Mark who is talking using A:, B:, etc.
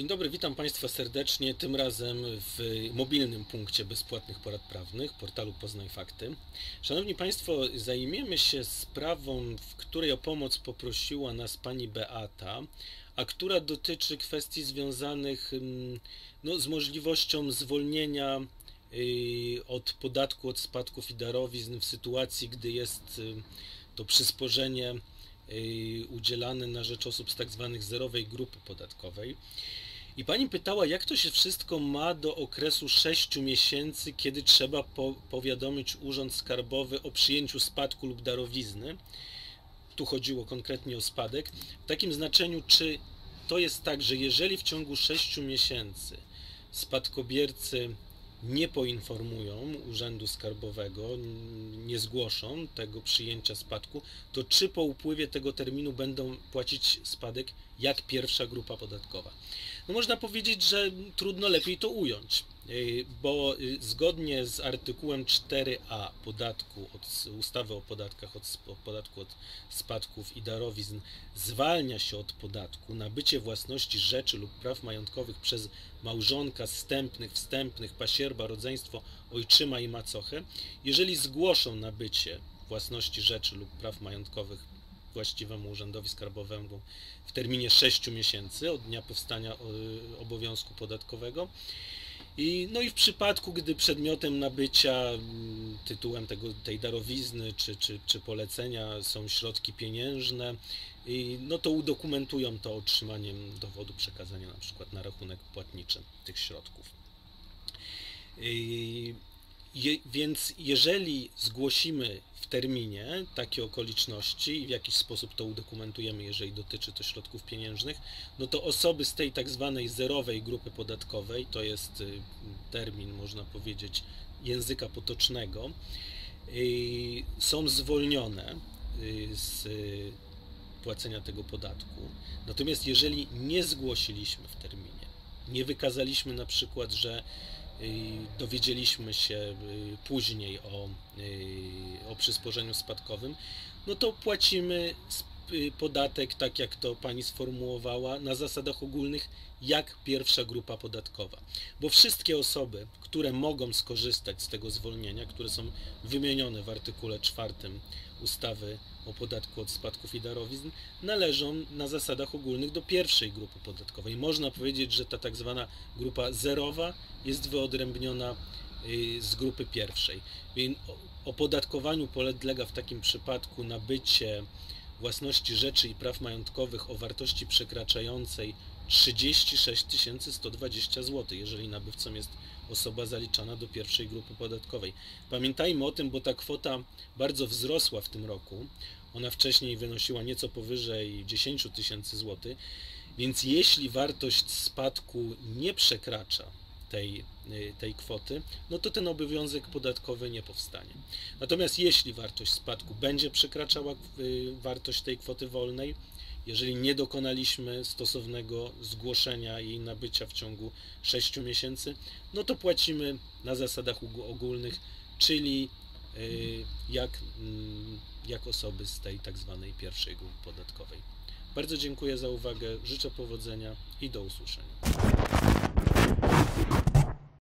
A: dobry, witam Państwa serdecznie, tym razem w mobilnym punkcie bezpłatnych porad prawnych, portalu Poznaj Fakty. Szanowni Państwo, zajmiemy się sprawą, w której o pomoc poprosiła nas pani Beata, a która dotyczy kwestii związanych z możliwością zwolnienia od podatku od spadków i darowizn w sytuacji, gdy jest to przysporzenie udzielane na rzecz osób z tak zwanej zerowej grupy podatkowej. I pani pytała, jak to się wszystko ma do okresu 6 miesięcy, kiedy trzeba powiadomić Urząd Skarbowy o przyjęciu spadku lub darowizny. Tu chodziło konkretnie o spadek. W takim znaczeniu, czy to jest tak, że jeżeli w ciągu 6 miesięcy spadkobiercy nie poinformują Urzędu Skarbowego, nie zgłoszą tego przyjęcia spadku, to czy po upływie tego terminu będą płacić spadek jak pierwsza grupa podatkowa? No można powiedzieć, że trudno lepiej to ująć, bo zgodnie z artykułem 4a ustawy o podatkach od podatku od spadków i darowizn zwalnia się od podatku nabycie własności rzeczy lub praw majątkowych przez małżonka, wstępnych, pasierba, rodzeństwo, ojczyma i macochę, jeżeli zgłoszą nabycie własności rzeczy lub praw majątkowych właściwemu Urzędowi Skarbowemu w terminie 6 miesięcy od dnia powstania obowiązku podatkowego. I w przypadku, gdy przedmiotem nabycia tytułem tej darowizny czy polecenia są środki pieniężne, to udokumentują to otrzymaniem dowodu przekazania na przykład na rachunek płatniczy tych środków. Więc jeżeli zgłosimy w terminie takie okoliczności i w jakiś sposób to udokumentujemy, jeżeli dotyczy to środków pieniężnych, no to osoby z tej tak zwanej zerowej grupy podatkowej, to jest termin, można powiedzieć, języka potocznego, są zwolnione z płacenia tego podatku. Natomiast jeżeli nie zgłosiliśmy w terminie, nie wykazaliśmy na przykład, że dowiedzieliśmy się później o przysporzeniu spadkowym, no to płacimy podatek, tak jak to pani sformułowała, na zasadach ogólnych jak pierwsza grupa podatkowa. Bo wszystkie osoby, które mogą skorzystać z tego zwolnienia, które są wymienione w artykule 4 ustawy o podatku od spadków i darowizn, należą na zasadach ogólnych do pierwszej grupy podatkowej. Można powiedzieć, że ta tak zwana grupa zerowa jest wyodrębniona z grupy pierwszej. Więc opodatkowaniu podlega w takim przypadku nabycie własności rzeczy i praw majątkowych o wartości przekraczającej 36 120 zł, jeżeli nabywcą jest osoba zaliczana do pierwszej grupy podatkowej. Pamiętajmy o tym, bo ta kwota bardzo wzrosła w tym roku. Ona wcześniej wynosiła nieco powyżej 10 000 zł, więc jeśli wartość spadku nie przekracza tej kwoty, no to ten obowiązek podatkowy nie powstanie. Natomiast jeśli wartość spadku będzie przekraczała wartość tej kwoty wolnej, jeżeli nie dokonaliśmy stosownego zgłoszenia jej nabycia w ciągu 6 miesięcy, no to płacimy na zasadach ogólnych, czyli jak osoby z tej tak zwanej pierwszej grupy podatkowej. Bardzo dziękuję za uwagę, życzę powodzenia i do usłyszenia.